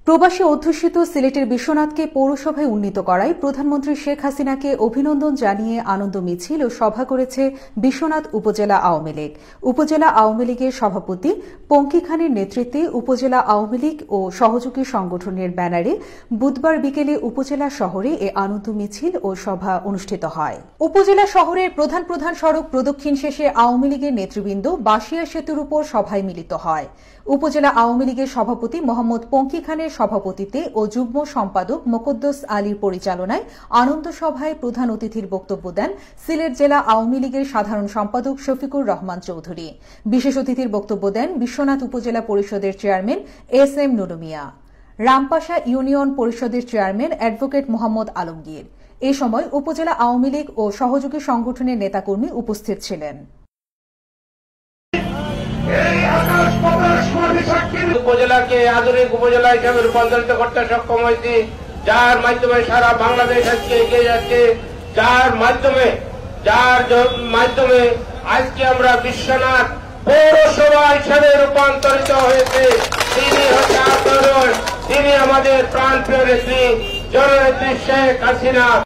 প্রবাসী অধ্যুষিত সিলেটের বিশ্বনাথকে পৌরসভায় উন্নীত করায় প্রধানমন্ত্রী শেখ হাসিনাকে অভিনন্দন জানিয়ে আনন্দ মিছিল ও সভা করেছে বিশ্বনাথ উপজেলা আওয়ামী লীগ। উপজেলা আওয়ামী লীগের সভাপতি পঙ্কি খানের নেতৃত্বে উপজেলা আওয়ামী লীগ ও সহযোগী সংগঠনের ব্যানারে বুধবার বিকেলে উপজেলা শহরে এ আনন্দ মিছিল ও সভা অনুষ্ঠিত হয়। উপজেলা শহরের প্রধান প্রধান সড়ক প্রদক্ষিণ শেষে আওয়ামী লীগের নেতৃবৃন্দ বাসিয়া সেতুর উপর সভায় মিলিত হয়। উপজেলা আওয়ামী লীগের সভাপতি মোহাম্মদ পঙ্কি খানের সভাপতিত্বে ও যুগ্ম সম্পাদক মোকদ্দস আলীর পরিচালনায় আনন্দ সভায় প্রধান অতিথির বক্তব্য দেন সিলেট জেলা আওয়ামী লীগের সাধারণ সম্পাদক শফিকুর রহমান চৌধুরী। বিশেষ অতিথির বক্তব্য দেন বিশ্বনাথ উপজেলা পরিষদের chairman S. M Nuru, Rampasha union পরিষদের চেয়ারম্যান অ্যাডভোকেট মোহাম্মদ আলমগীর। এ সময় উপজেলা আওয়ামী লীগ ও সহযোগী সংগঠনের নেতাকর্মী উপস্থিত ছিলেন। উপজেলাকে আধুনিক উপজেলা হিসাবে রূপান্তরিত করতে সক্ষম হয়েছি, যার মাধ্যমে সারা বাংলাদেশ আজকে এগিয়ে যাচ্ছে, যার মাধ্যমে আজকে আমরা বিশ্বনাথ পৌরসভা হিসাবে রূপান্তরিত হয়েছে। তিনি আমাদের প্রাণপ্রিয় নেত্রী জননেত্রী শেখ হাসিনা।